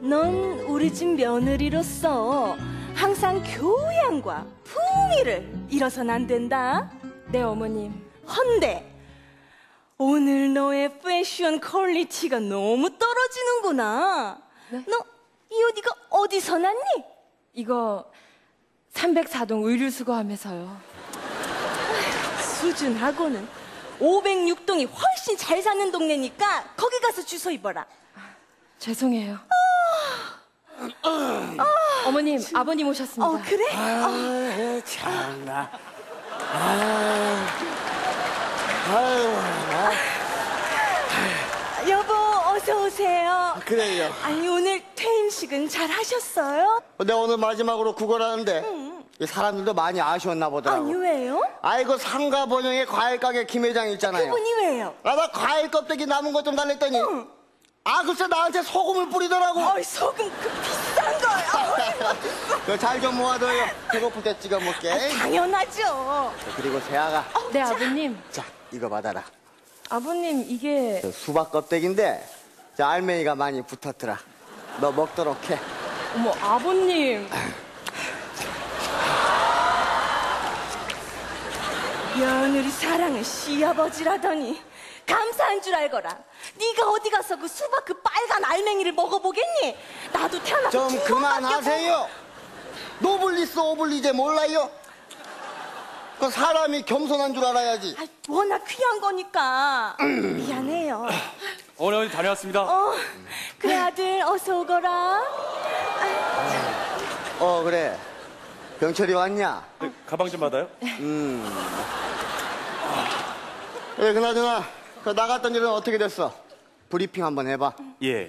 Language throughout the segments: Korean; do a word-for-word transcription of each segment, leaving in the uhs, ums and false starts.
넌 우리 집 며느리로서 항상 교양과 품위를 잃어선 안 된다. 네, 어머님. 헌데 오늘 너의 패션 퀄리티가 너무 떨어지는구나. 네? 너 이 옷 이거 어디서 났니? 이거 삼백사 동 의류수거함에서요. 수준하고는 오백육 동이 훨씬 잘 사는 동네니까 거기 가서 주소 입어라. 죄송해요. 어... 어... 어머님, 주... 아버님 오셨습니다. 어, 그래? 아유, 참나. 아유, 아유, 아유. 여보, 어서 오세요. 그래요. 아니, 오늘 퇴임식은 잘 하셨어요? 내가 오늘 마지막으로 구걸하는데 응. 사람들도 많이 아쉬웠나 보더라고. 아니, 왜요? 아이고, 상가 번영의 과일가게 김 회장 있잖아요. 그분이 왜요? 아, 나 과일 껍데기 남은 것 좀 달랬더니 응. 아, 글쎄 나한테 소금을 뿌리더라고. 어이, 소금 그 비싼 거요. 잘 좀 모아둬요. 배고플 때 찍어 먹게. 아, 당연하죠. 그리고 세아가. 어, 네, 자. 아버님. 자, 이거 받아라. 아버님, 이게... 수박 껍데기인데 자, 알맹이가 많이 붙었더라. 너 먹도록 해. 어머, 아버님. 며느리 사랑은 시아버지라더니 감사한 줄 알거라. 네가 어디 가서 그 수박 그 빨간 알맹이를 먹어보겠니? 나도 태어나서 좀 두 그만하세요. 노블리스 오블리제 몰라요? 그 사람이 겸손한 줄 알아야지. 아, 워낙 귀한 거니까. 미안해요. 어머니, 어머니 다녀왔습니다. 어, 그래 아들 어서 오거라. 어, 그래. 병철이 왔냐? 네, 가방 좀 받아요. 음. 그래, 그나저나 그 나갔던 일은 어떻게 됐어? 브리핑 한번 해봐. 예.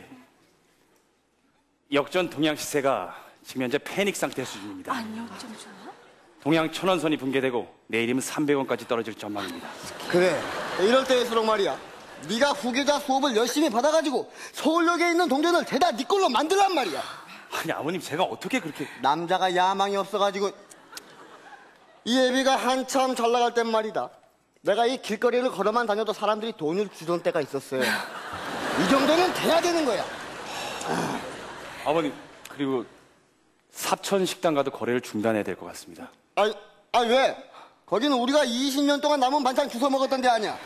역전 동양 시세가 지금 현재 패닉 상태 수준입니다. 아니요, 좀 줘요. 동양 천원선이 붕괴되고 내일이면 삼백 원까지 떨어질 전망입니다. 그래, 이럴 때일수록 말이야. 네가 후계자 수업을 열심히 받아가지고 서울역에 있는 동전을 대다 네 걸로 만들란 말이야. 아니, 아버님, 제가 어떻게 그렇게... 남자가 야망이 없어가지고. 이 애비가 한참 잘 나갈 땐 말이다. 내가 이 길거리를 걸어만 다녀도 사람들이 돈을 주던 때가 있었어요. 이 정도는 돼야 되는 거야. 아... 아버님, 그리고 사천 식당과도 거래를 중단해야 될 것 같습니다. 아, 아 왜? 거기는 우리가 이십 년 동안 남은 반찬 주워 먹었던 데 아니야.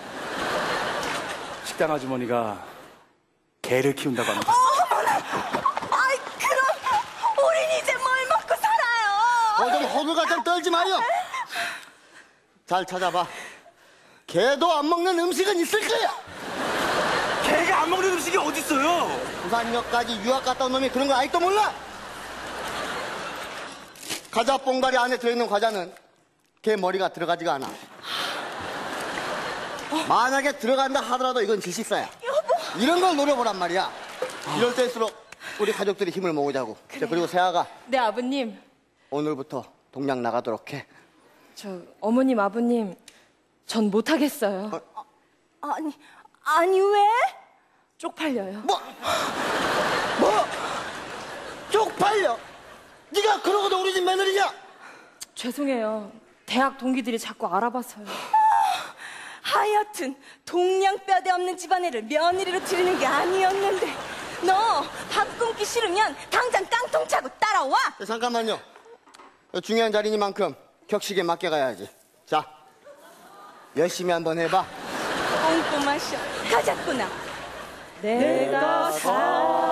식당 아주머니가 개를 키운다고 합니다. 어머나! 아이, 그럼 우린 이제 뭘 먹고 살아요? 어, 좀 허물같이 좀 떨지 마요. 잘 찾아봐. 개도 안 먹는 음식은 있을 거야. 개가 안 먹는 음식이 어딨어요? 부산역까지 유학 갔다 온 놈이 그런 거 아직도 몰라? 과자 뽕다리 안에 들어있는 과자는 개 머리가 들어가지가 않아. 만약에 들어간다 하더라도 이건 질식사야. 여보. 이런 걸 노려보란 말이야. 이럴 때일수록 우리 가족들이 힘을 모으자고. 자, 그리고 세아가 네, 아버님. 오늘부터 동양 나가도록 해. 저 어머님, 아버님, 전 못하겠어요. 어? 아니, 아니 왜? 쪽팔려요. 뭐? 뭐? 쪽팔려? 네가 그러고도 우리 집 며느리냐? 죄송해요. 대학 동기들이 자꾸 알아봐서요. 하여튼 동양뼈대 없는 집안애를 며느리로 들이는 게 아니었는데 너 밥 굶기 싫으면 당장 깡통 차고 따라와. 자, 잠깐만요. 중요한 자리니만큼 격식에 맞게 가야지. 자, 열심히 한번 해봐. 꼼꼼하셔. 가자꾸나. 내가 사